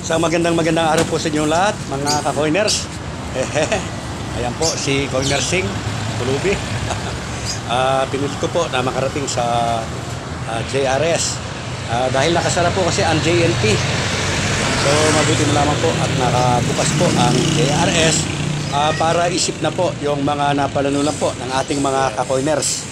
Sa magandang araw po sa inyo lahat, mga ka-coiners. Ayan po, si Coiner Sing, Pulubi. Pinulit ko po na makarating sa JRS. Dahil nakasara po kasi ang JNT. So, mabuti na lamang po at nakabukas po ang JRS para isip na po yung mga napalanulan po ng ating mga ka-coiners.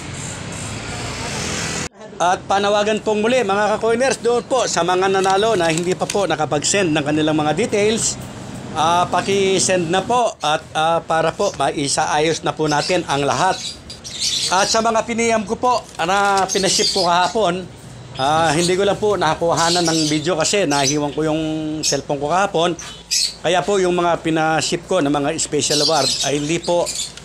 At panawagan pong muli mga ka-coiners doon po sa mga nanalo na hindi pa po nakapag-send ng kanilang mga details, paki-send na po at para po maisaayos na po natin ang lahat. At sa mga piniyam ko po na pinaship ko kahapon, hindi ko lang po nakakuhanan ng video kasi nahiwan ko yung cellphone ko kahapon. Kaya po yung mga pinaship ko na mga special award ay hindi po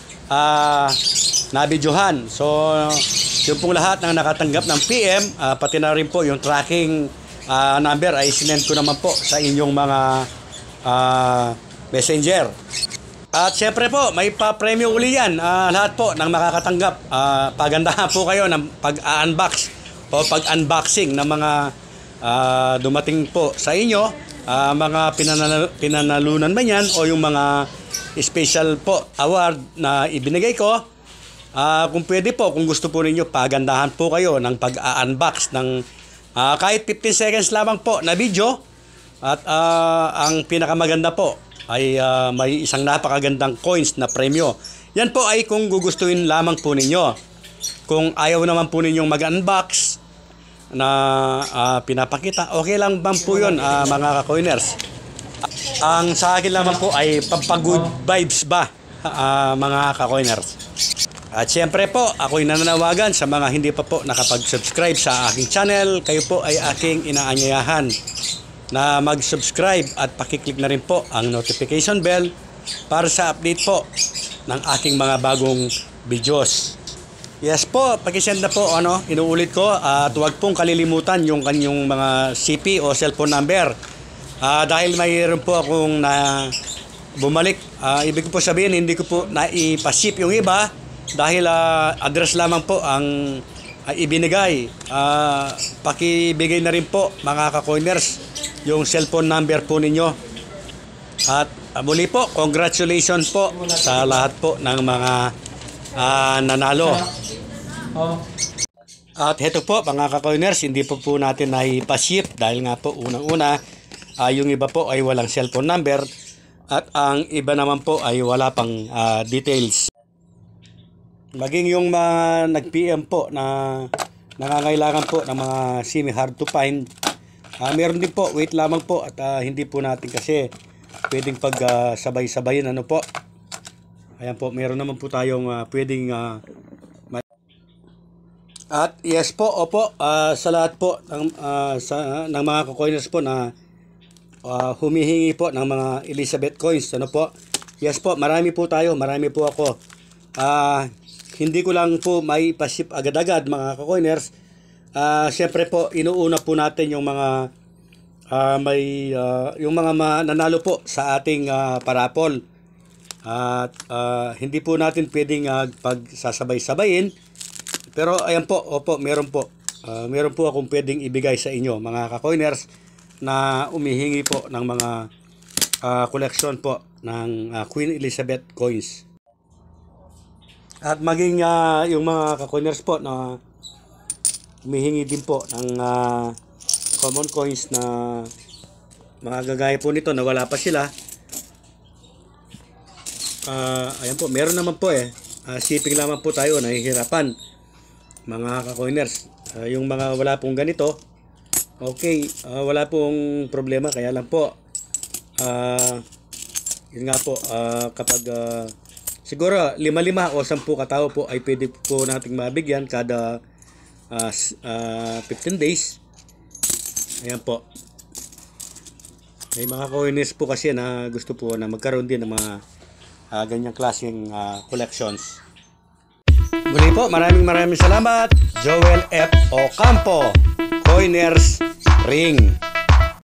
nabidyohan. So yung pong lahat ng nakatanggap ng PM, pati na rin po yung tracking number ay sinend ko naman po sa inyong mga messenger. At syempre po, may pa-premyo uli yan. Lahat po ng makakatanggap, pagandahan po kayo ng pag-unbox o pag-unboxing ng mga dumating po sa inyo, mga pinanalunan man yan o yung mga special po award na ibinigay ko. Kung pwede po, kung gusto po ninyo, pagandahan po kayo ng pag-unbox ng kahit 15 seconds lamang po na video. At ang pinakamaganda po ay may isang napakagandang coins na premyo. Yan po ay kung gugustuhin lamang po ninyo. Kung ayaw naman po ninyong mag-unbox na pinapakita, okay lang bang po yun mga ka-coiners. Ang sa akin lamang po ay pampag-good vibes ba mga ka-coiners. At siyempre po, ako'y nananawagan sa mga hindi pa po nakapag-subscribe sa aking channel. Kayo po ay aking inaanyayahan na mag-subscribe at pakiclick na rin po ang notification bell para sa update po ng aking mga bagong videos. Yes po, pakisend na po, inuulit ko, at huwag pong kalilimutan yung kanyang mga CP o cellphone number. Dahil mayroon po akong bumalik, ibig ko po sabihin, hindi ko po naipaship yung iba. Dahil address lamang po ang ibinigay, pakibigay na rin po mga ka-coiners yung cellphone number po ninyo. At muli po, congratulations po sa lahat po ng mga nanalo. At heto po mga ka-coiners, hindi po natin naipaship dahil nga po unang-una yung iba po ay walang cellphone number at ang iba naman po ay wala pang details. Maging yung mga nag-PM po na nangangailangan po ng mga SIM hard to find, meron din po, wait lamang po at hindi po natin kasi pwedeng sabay-sabayin po. Ayan po, meron naman po tayong pwedeng at yes po, opo, sa lahat po ng mga ka-coiners po na humihingi po ng mga Elizabeth coins, po. Yes po, marami po tayo, marami po ako. Hindi ko lang po may pasip agad-agad mga ka-coiners. Siyempre po inuuna po natin yung mga yung mga nanalo po sa ating parapol. At hindi po natin pwedeng pagsasabay-sabayin. Pero ayan po, opo, meron po akong pwedeng ibigay sa inyo mga ka-coiners na umihingi po ng mga collection po ng Queen Elizabeth coins. At maging yung mga ka-coiners po na humihingi din po ng common coins na mga gagaya po nito na wala pa sila. Ayan po, meron naman po shipping lamang po tayo, nahihirapan mga ka-coiners. Yung mga wala pong ganito, okay, wala pong problema, kaya lang po yun nga po, kapag siguro 5 o 10 katao po ay pwede po nating mabigyan kada 15 days. Ayan po. May mga coiners po kasi na gusto po na magkaroon din ng mga ganyang klaseng collections. Muli po, maraming salamat. Joel F. Ocampo, Coiners Ring.